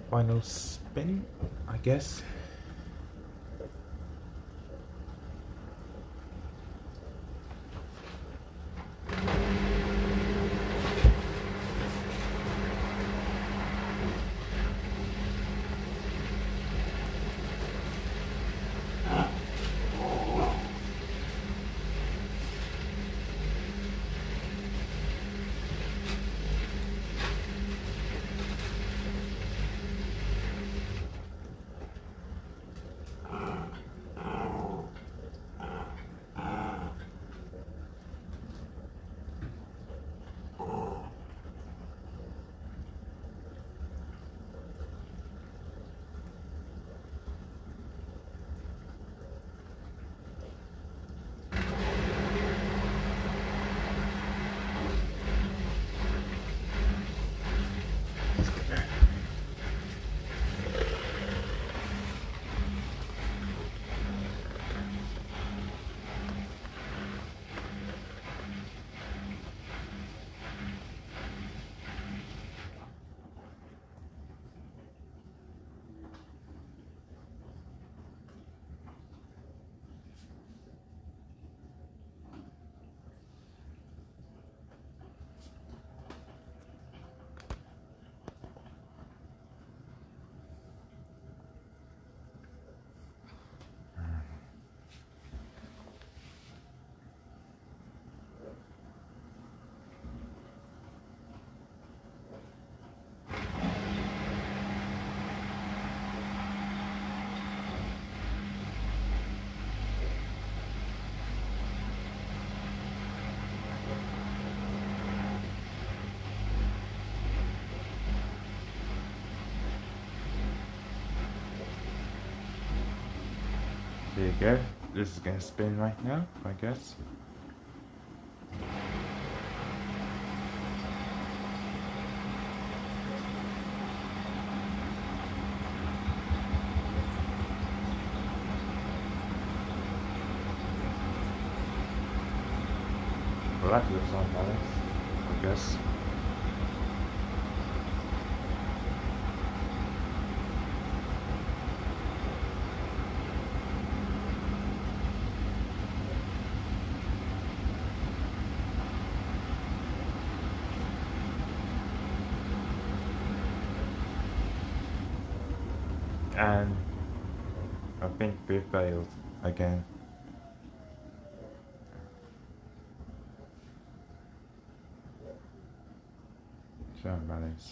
Final spin, I guess. There you go. This is going to spin right now, I guess. Well, that looks unbalanced, I guess. And I think we failed again. So unbalanced.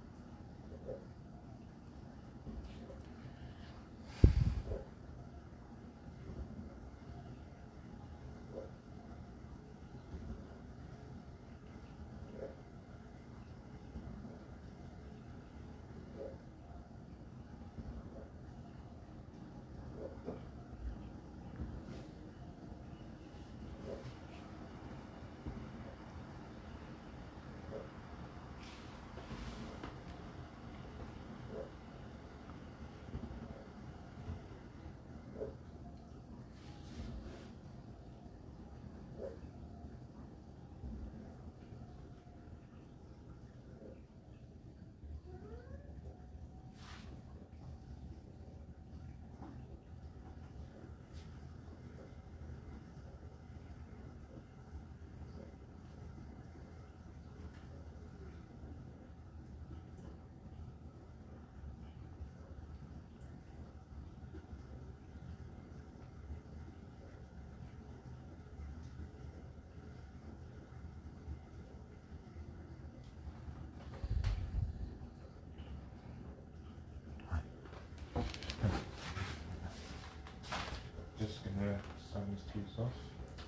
Just gonna sign these tubes off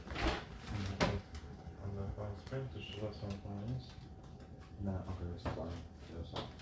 on the final spin to show us how far it is. No, I'll go this one. This one.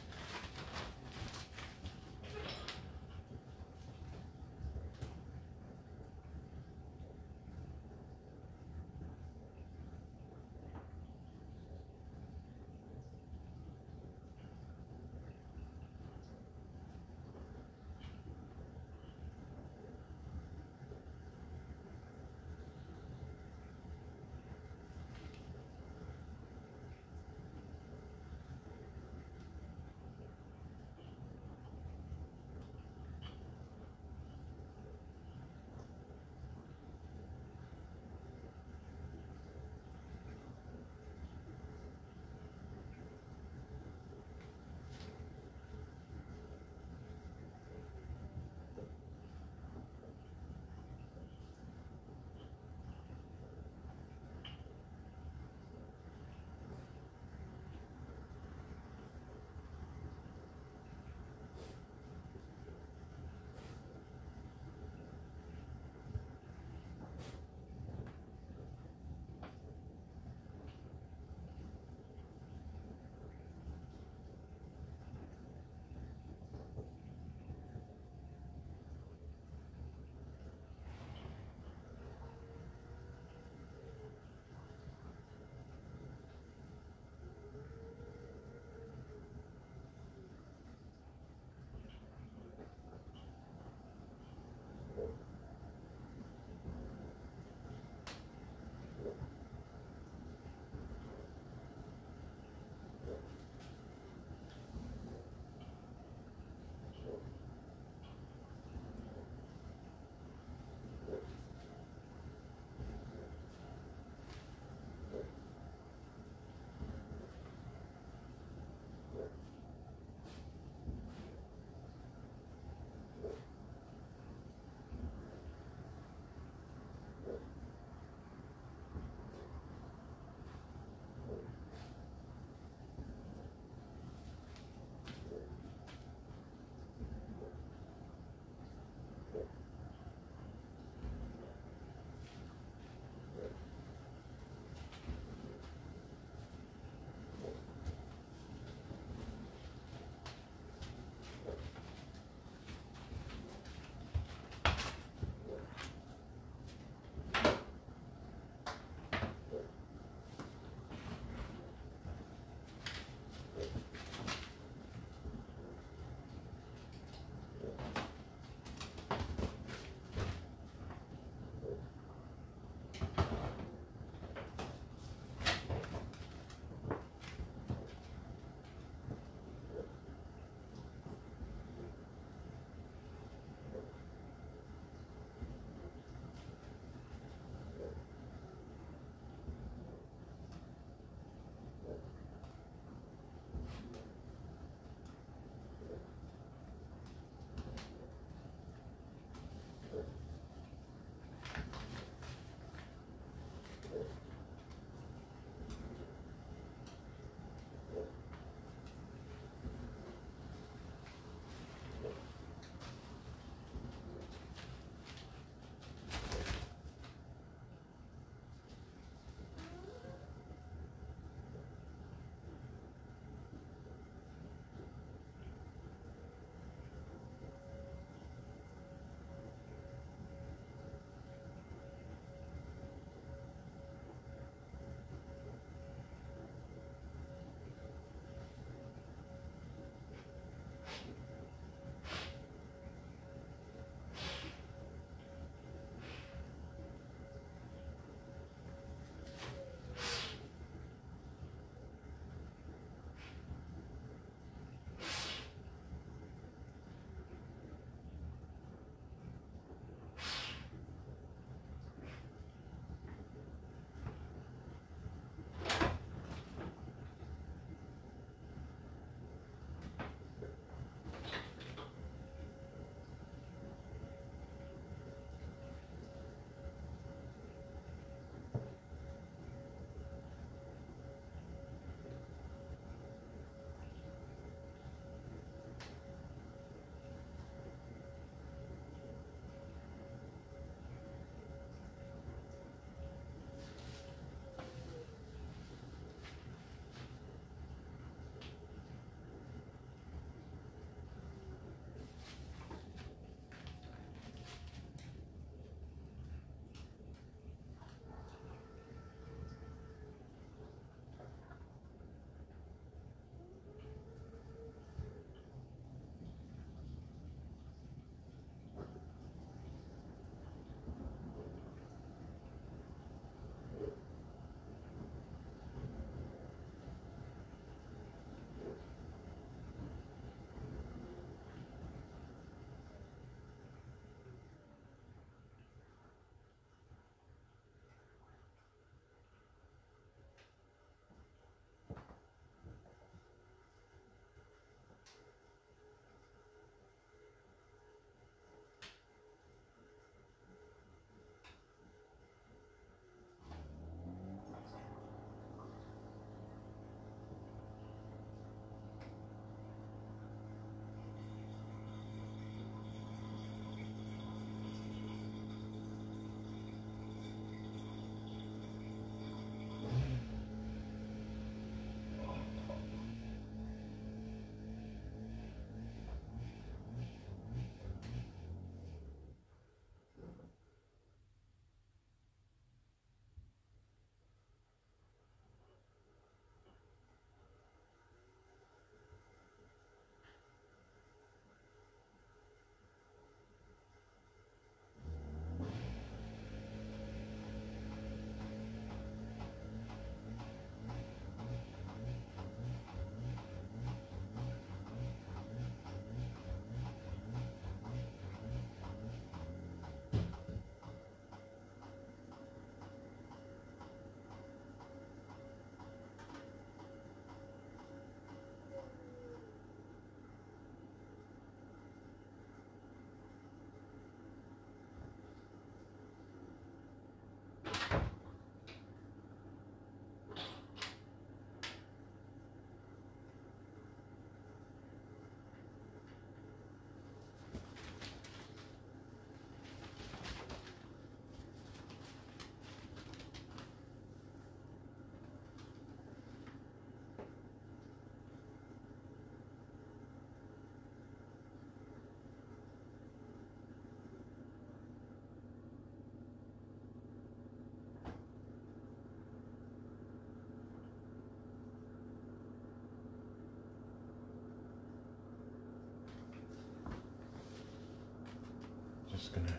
just gonna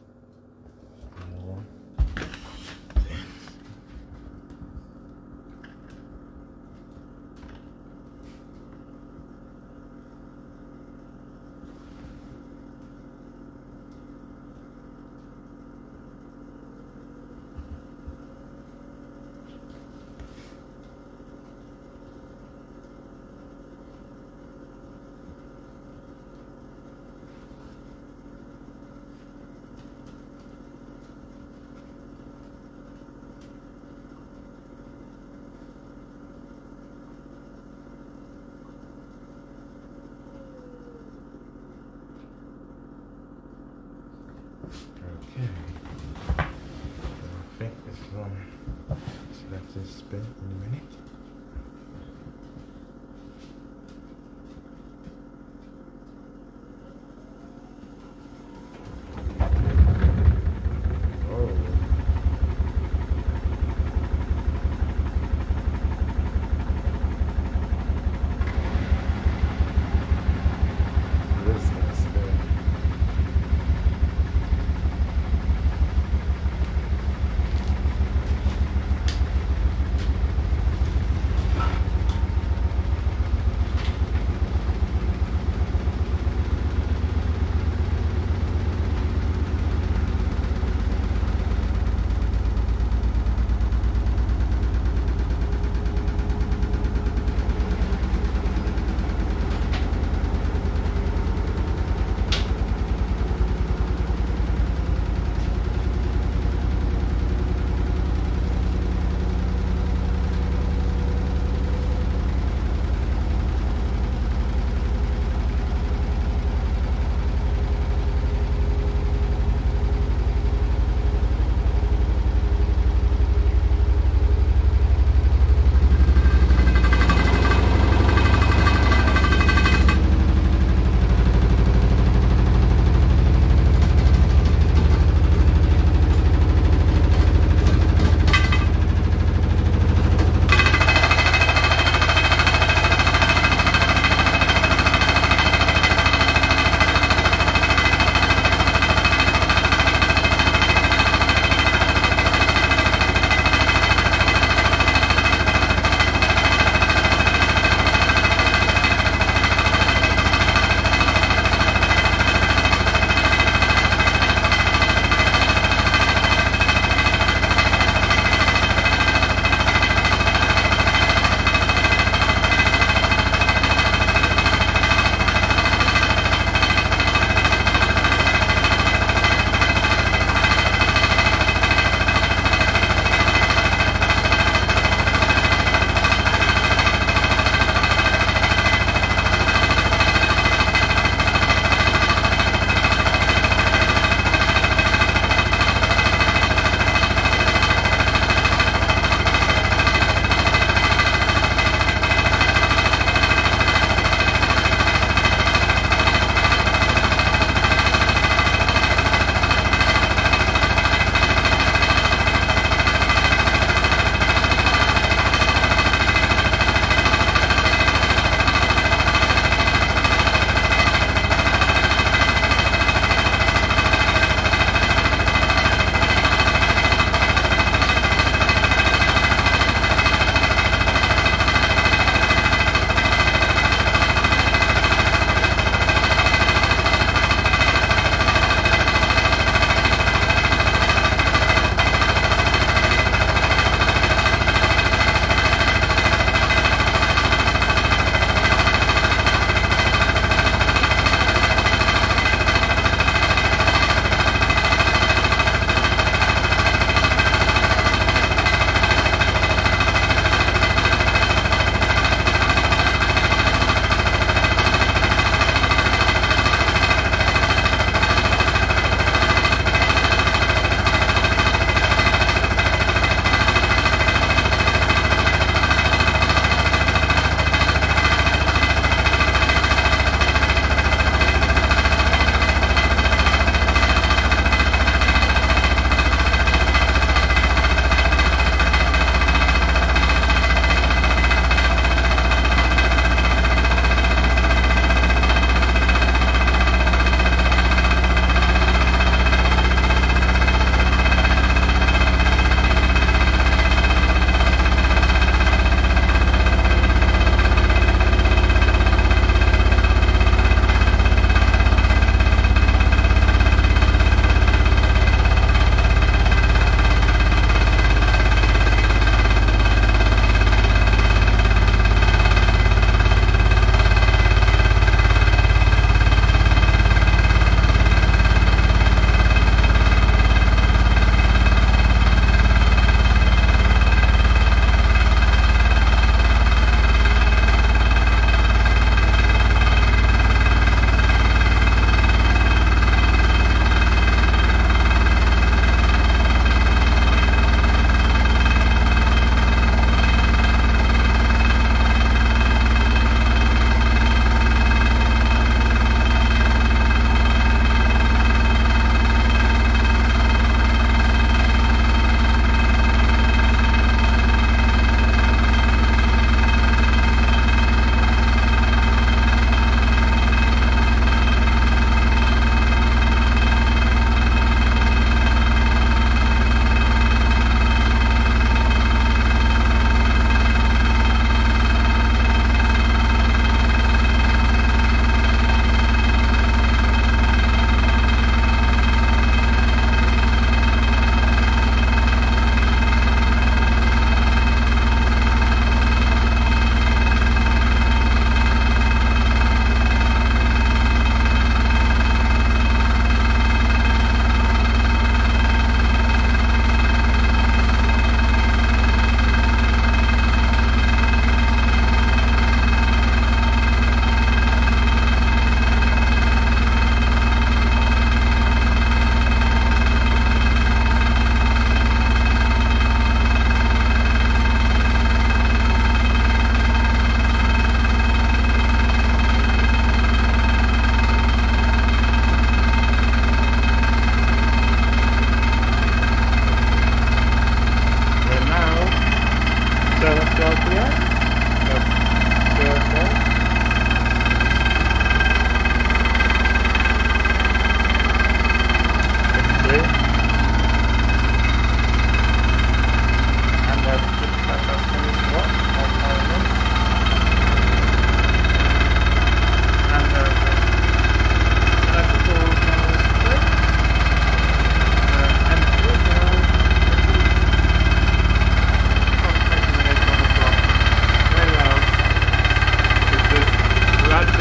more. Okay, I think this one just let this spin in a minute.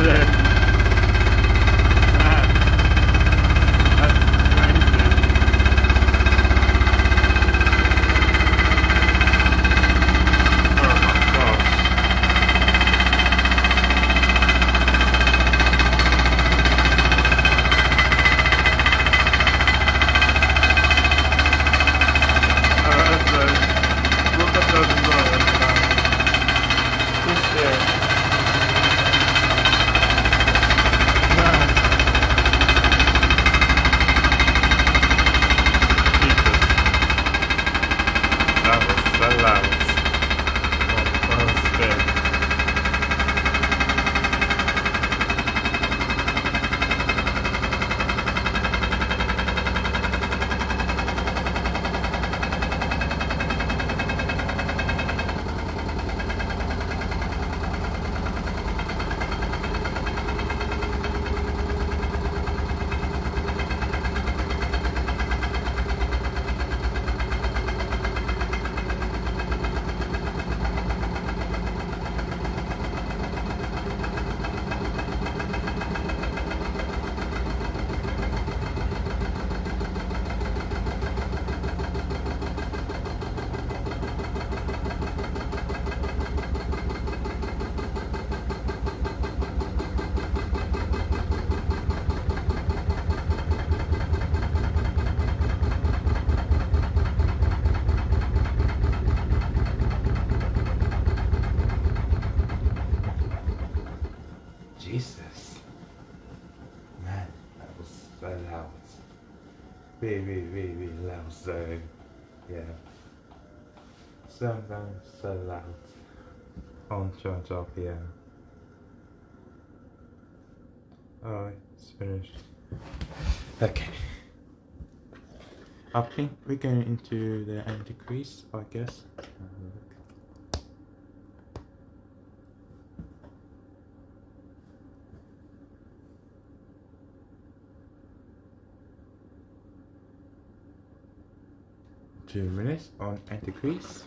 Jesus. Man, that was so loud. Really loud. So, yeah. So loud. On charge RPM. Oh, it's finished. Okay. I think we're going into the anti-crease, I guess. 2 minutes on anti-crease.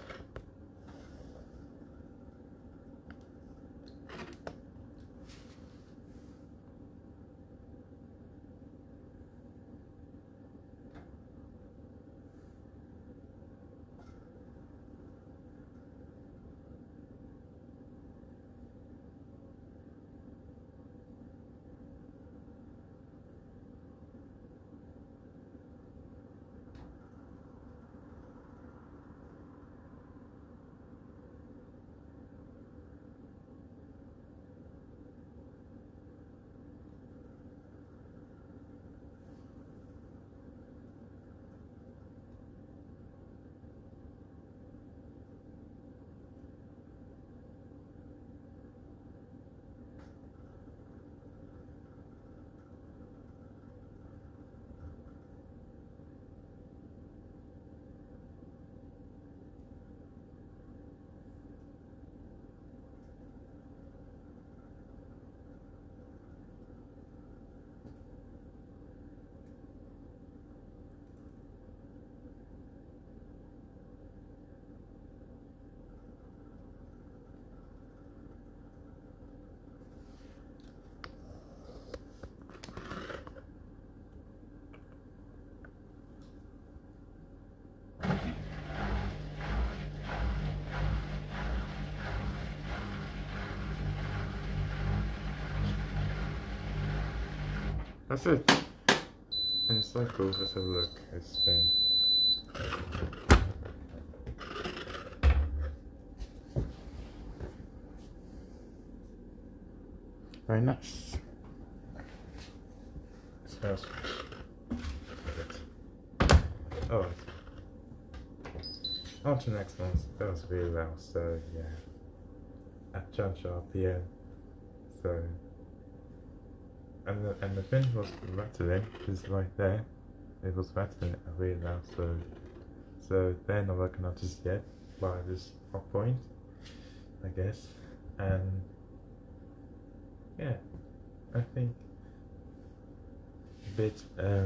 That's it. And it's so cool. Let's have a look. It's been very nice. It smells oh, on to the next one. That was really loud. So yeah, at John Sharp, yeah. So. And the thing was rattling, is right there. It was rattling really loud, so they're not working out just yet by this Hotpoint, I guess. And yeah, I think a bit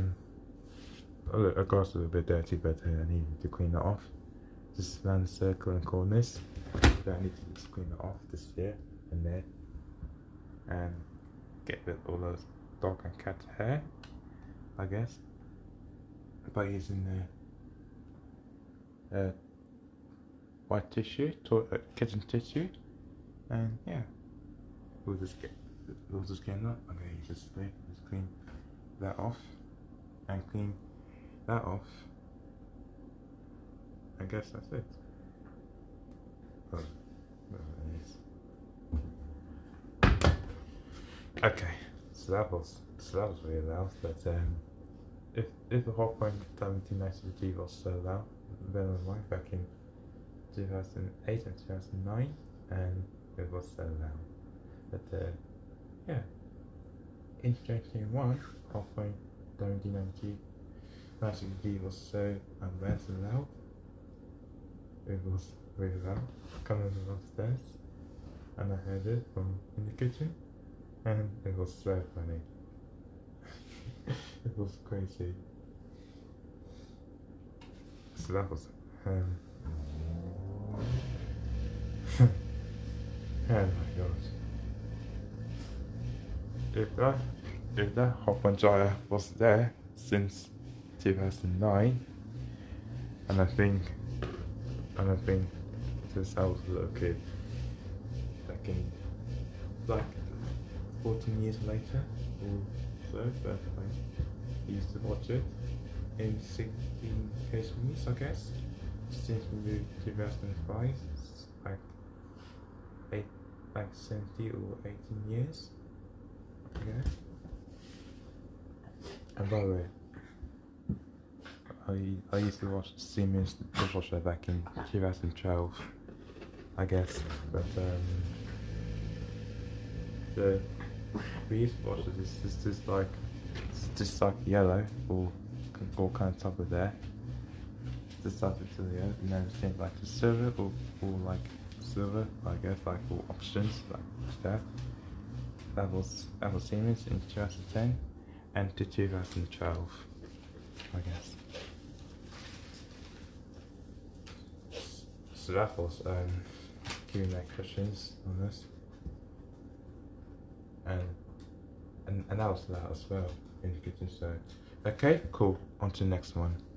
of course a little bit dirty, but I need to clean it off. Just around the circle and corners. So I need to just clean it off this here and there. And get rid of all those dog and cat hair, I guess, by using the white tissue, kitchen tissue, and yeah, we'll just get that. Okay, just clean that off, and clean that off. I guess that's it. Oh, there it is. Okay, so that was really loud. But if the Hotpoint 1790G was so loud, bear in mind back in 2008 and 2009, and it was so loud. But yeah, in 2021, Hotpoint 1790G was so unless and loud. It was really loud coming upstairs, and I heard it from in the kitchen, and it was so funny. It was crazy. So that was oh my gosh. If that Hotpoint dryer was there since 2009, and I think since I was a little kid, back in like 14 years later or so, but I used to watch it in 16 case movies, I guess, since we moved 2005, like 70 or 18 years. Yeah. And by the way, I used to watch Siemens dishwasher back in 2012, I guess, but the dishwasher is just like yellow or kind of top of there. Just up to the yellow, and then it's like the silver or like silver, I guess, like all options like that. That was Siemens in 2010 and to 2012, I guess. So that was Q&A questions on this, and that was loud as well in the kitchen. So okay, cool. On to the next one.